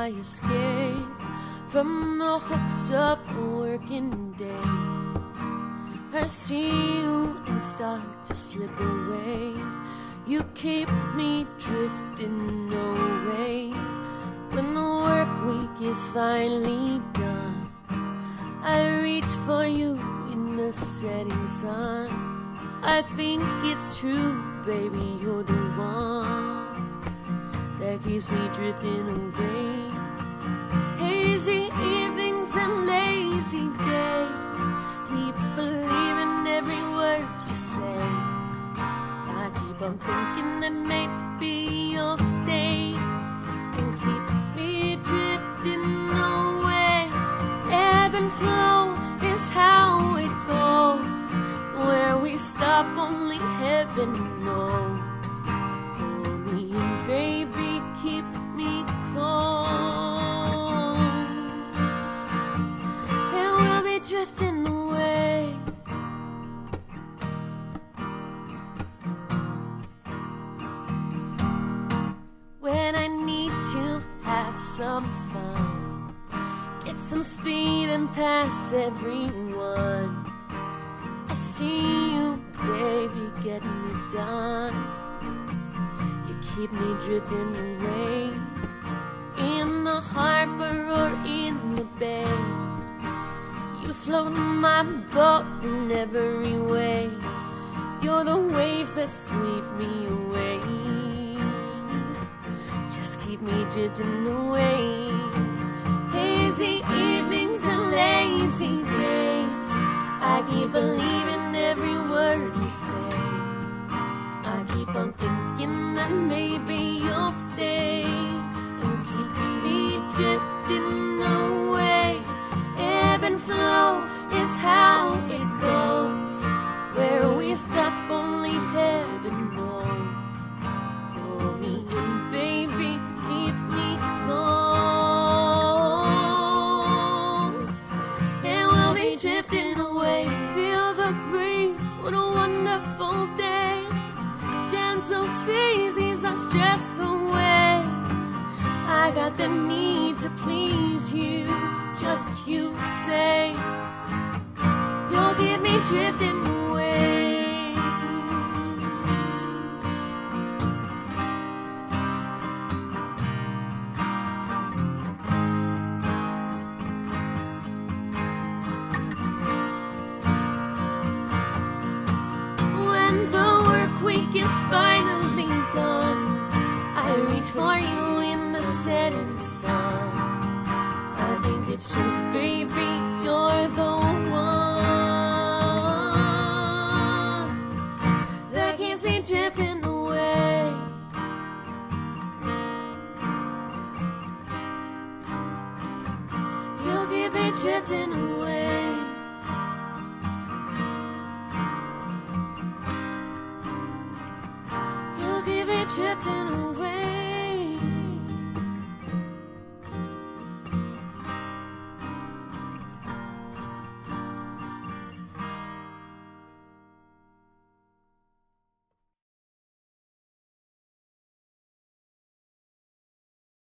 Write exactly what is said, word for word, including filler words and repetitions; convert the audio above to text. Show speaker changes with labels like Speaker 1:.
Speaker 1: I escape from the hooks of a working day. I see you and start to slip away. You keep me drifting away. When the work week is finally done, I reach for you in the setting sun. I think it's true, baby, you're the one that keeps me drifting away. Hazy evenings and lazy days, keep believing every word you say. I keep on thinking that maybe you'll stay and keep me drifting away. Ebb and flow is how it goes. Where we stop only heaven knows. Hold me and baby, keep me close, and we'll be drifting away. When I need to have some fun, get some speed and pass everyone, I see you, baby, getting it done. You keep me drifting away. In the harbor or in the bay, you float my boat in every way. You're the waves that sweep me away. Just keep me drifting away. Hazy evenings and lazy days, I keep believing every word you say. I keep on thinking that maybe you'll stay and keep me drifting away. Ebb and flow is how it goes. Where we stop only heaven knows. Pull me in, baby, keep me close, and we'll be drifting away. Feel the breeze, what a wonderful day. Gentle seas ease the stress away. I got the need to please you, just you say. You'll get me drifting away. Week is finally done, I reach for you in the setting sun. I think it's true, baby, you're the one that keeps me drifting away. You'll keep me drifting away. Drifting away.